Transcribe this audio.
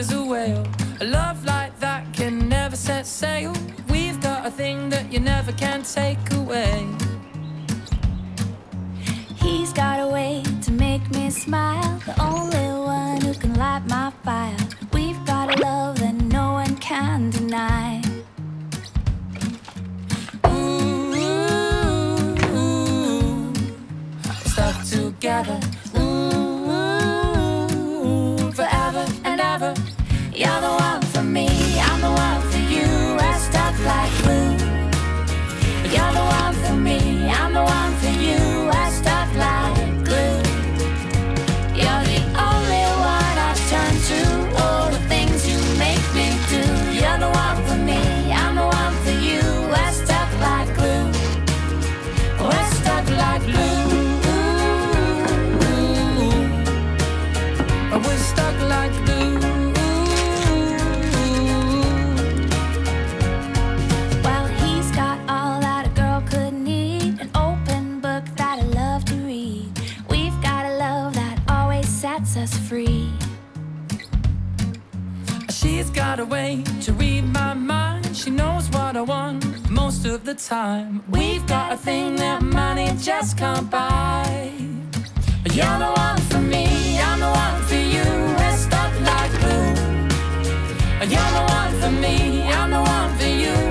as a whale. A love like that can never set sail. We've got a thing that you never can take away. He's got a way to make me smile, the only one who can light my fire. We've got a love that no one can deny. Ooh, stuck together. Ooh, forever and ever. You're the one for me, I'm the one for you. We're stuck like glue. You're the one for me, I'm the one for you. We're stuck like glue. You're the only one I turn to. All the things you make me do. You're the one for me, I'm the one for you. We're stuck like glue. We're stuck like glue. We're stuck like glue. Well, he's got all that a girl could need, an open book that I love to read. We've got a love that always sets us free. She's got a way to read my mind. She knows what I want most of the time. We've got a thing that money just can't buy. You're the one for me, I'm the one for you. We're stuck like glue. You're the one for me, I'm the one for you.